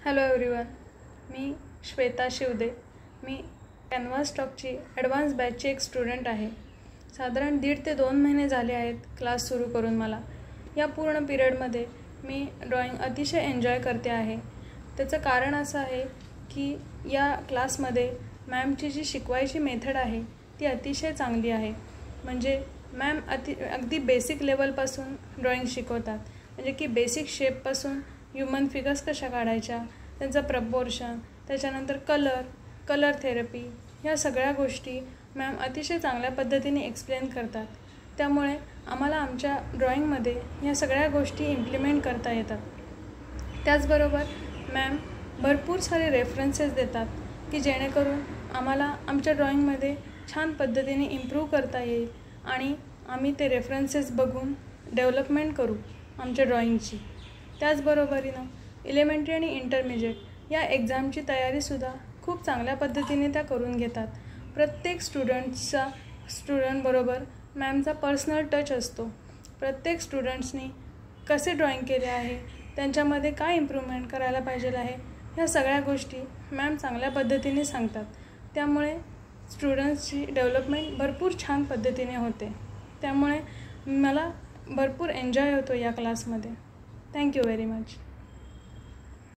Hello everyone, मी श्वेता शिवदे. मी Canvas टॉकची ॲडव्हान्स बॅचची एक स्टुडंट आहे. साधारण 1.5 ते 2 महिने झाले आहेत क्लास सुरू करून मला. या पूर्ण पिरियडमध्ये मी ड्रॉइंग अतिशय एन्जॉय करते आहे. त्याचं कारण असं आहे की या क्लासमध्ये मॅमची जी शिकवायची मेथड आहे ती अतिशय चांगली आहे. म्हणजे मॅम अगदी बेसिक लेवलपासून ड्रॉइंग शिकवतात. म्हणजे की बेसिक शेपपासून ह्युमन फिगर्स कशा काढायच्या, त्यांचं प्रपोर्शन, त्याच्यानंतर कलर थेरपी, ह्या सगळ्या गोष्टी मॅम अतिशय चांगल्या पद्धतीने एक्सप्लेन करतात. त्यामुळे आम्हाला आमच्या ड्रॉइंगमध्ये ह्या सगळ्या गोष्टी इम्प्लिमेंट करता येतात. त्याचबरोबर मॅम भरपूर सारे रेफरन्सेस देतात की जेणेकरून आम्हाला आमच्या ड्रॉइंगमध्ये छान पद्धतीने इम्प्रूव्ह करता येईल आणि आम्ही ते रेफरन्सेस बघून डेव्हलपमेंट करू आमच्या ड्रॉइंगची. त्याचबरोबरीनं एलिमेंटरी आणि इंटरमिजिएट या एक्झामची तयारीसुद्धा खूप चांगल्या पद्धतीने त्या करून घेतात. प्रत्येक स्टुडंटबरोबर मॅमचा पर्सनल टच असतो. प्रत्येक स्टुडंट्सनी कसे ड्रॉइंग केले आहे, त्यांच्यामध्ये काय इम्प्रूव्हमेंट करायला पाहिजे आहे, ह्या सगळ्या गोष्टी मॅम चांगल्या पद्धतीने सांगतात. त्यामुळे स्टुडंट्सची डेव्हलपमेंट भरपूर छान पद्धतीने होते. त्यामुळे मला भरपूर एन्जॉय होतो या क्लासमध्ये. Thank you very much.